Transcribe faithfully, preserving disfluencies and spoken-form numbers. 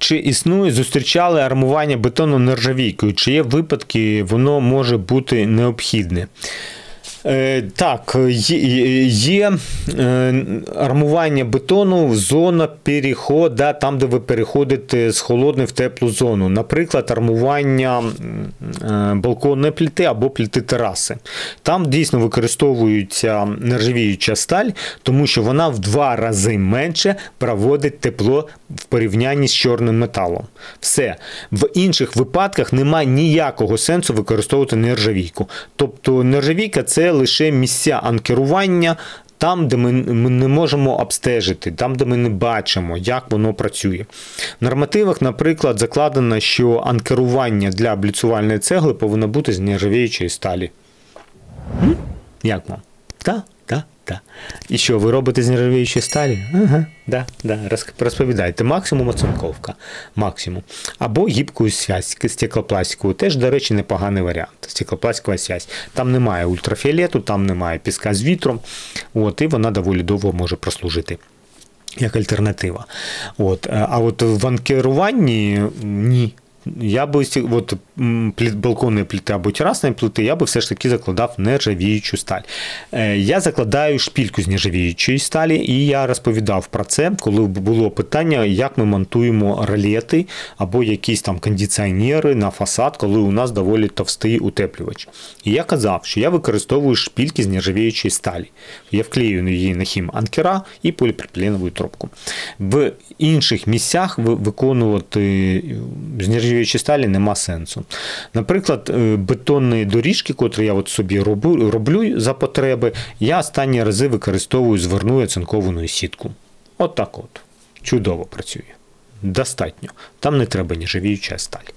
Чи існує, зустрічали армування бетону нержавійкою? Чи є випадки, воно може бути необхідне? Так, є армування бетону, зона переходу, там, де ви переходите з холодної в теплу зону. Наприклад, армування балконної плити або плити тераси. Там дійсно використовується нержавіюча сталь, тому що вона в два рази менше проводить тепло в порівнянні з чорним металом. Все. В інших випадках немає ніякого сенсу використовувати нержавійку. Тобто нержавійка – це лише місця анкерування, там, де ми не можемо обстежити, там, де ми не бачимо, як воно працює. В нормативах, наприклад, закладено, що анкерування для бліцувальної цегли повинно бути з нержавіючої сталі. М? Як вам? Так, так, так. І що, ви робите з нержавіючої сталі? Ага, да, да. Розповідайте. Максимум оцинковка. Максимум. Або гібкою зв'язь, стеклопластикову. Теж, до речі, непоганий варіант. Стеклопластикова зв'язь. Там немає ультрафіолету, там немає піска з вітром. От, і вона доволі довго може прослужити як альтернатива. От. А от в анкеруванні ні. Я би, от, балконної плити або терасної плити, я би все ж таки закладав нержавіючу сталь. Я закладаю шпільку з нержавіючої сталі, і я розповідав про це, коли було питання, як ми монтуємо ролети або якісь там кондиціонери на фасад, коли у нас доволі товстий утеплювач. І я казав, що я використовую шпільки з нержавіючої сталі. Я вклею її на хіманкера і поліпропіленову трубку. В інших місцях виконувати з нержавіючої сталі нема сенсу. Наприклад, бетонні доріжки, котрі я от собі роблю, роблю за потреби, я останні рази використовую зверну оцинковану сітку. От так от. Чудово працює. Достатньо. Там не треба нержавіюча сталь.